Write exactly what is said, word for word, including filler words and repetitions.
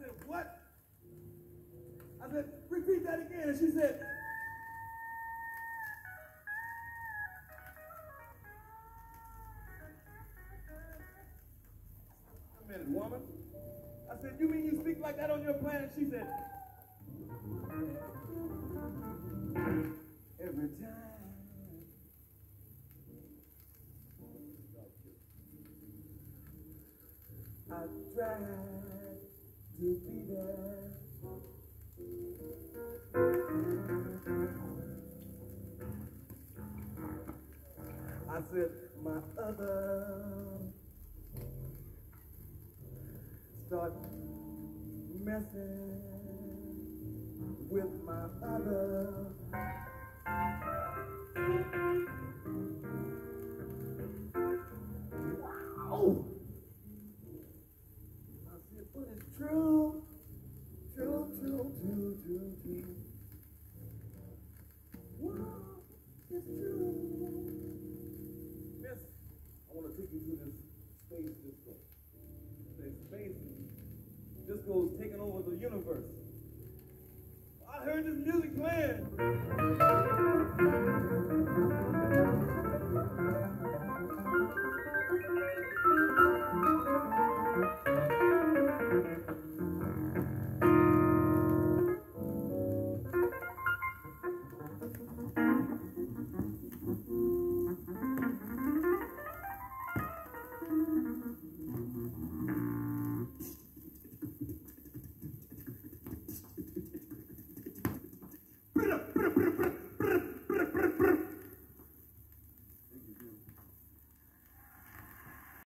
said, what? I said, repeat that again. And she said, a minute, woman. I said, you mean you speak like that on your planet? She said, every time I try to be there, I said, my other start messing with my other. Wow! I said, but it's true, true, true, true, true, true. Wow, it's true. Miss, I want to take you to this space disco. This space disco is taking over the universe.